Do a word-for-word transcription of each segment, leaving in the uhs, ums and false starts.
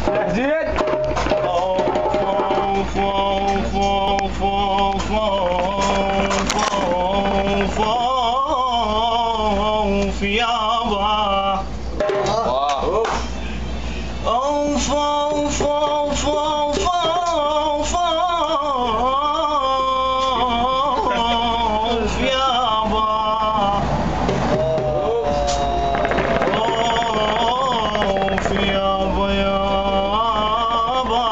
جديد. خوف خوف خوف خوف خوف خوف يابا. خوف خوف خوف خوف خوف يابا. خوف يابا يابا.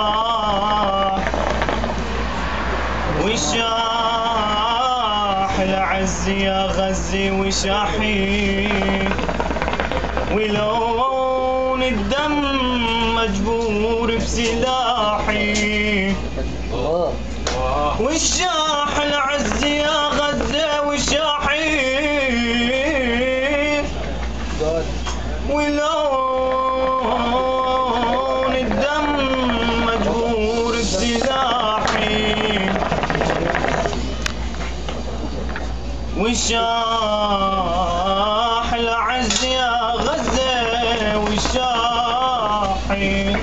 وشاح العز يا غزي وشاحي، ولون الدم مجبور بسلاحي. وشاح العز يا غزة وشاحي، ولون الدم مجبور بسلاحي. وشاح العز يا غزة وشاحي.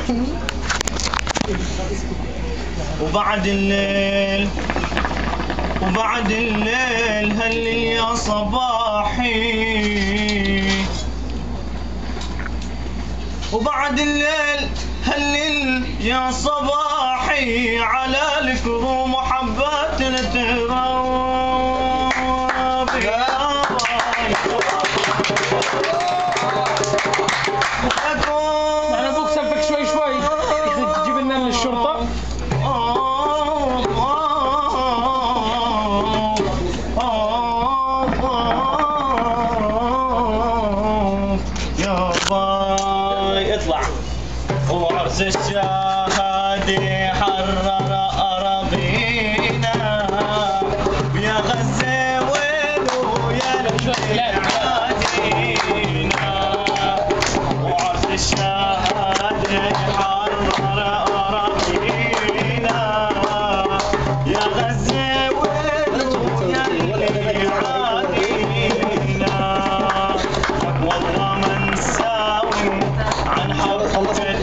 وبعد الليل وبعد الليل هلل يا صباحي. وبعد الليل هلل يا صباحي، على الكروم وحبات التراب. انا ابوك سلفك شوي شوي تجيب لنا من الشرطه. يابا اطلع. وعرس الشهادة حرر أراضينا، يا غزة وينو يا اللي عادينا. وعرس الشهادة حرر أراضينا، يا غزة وينو يا اللي عادينا. والله ما نساوي عن حبك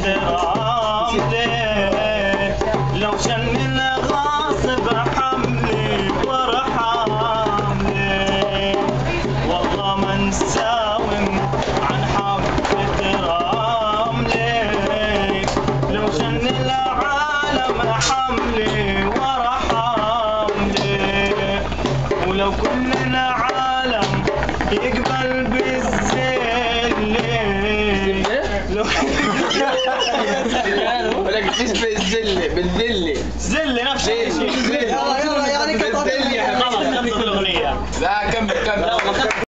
لو شن الغاصب حملي ورا حملي. والله ما نساوم عن حبة رملي، لو شن العالم حملي ورا حملي. ولو كل العالم يقبل بالذل، لو ولك بالنسبة للذل بالذل ذل نفس الشيء. يعني خلاص نفس الأغنية. لا كمل كمل.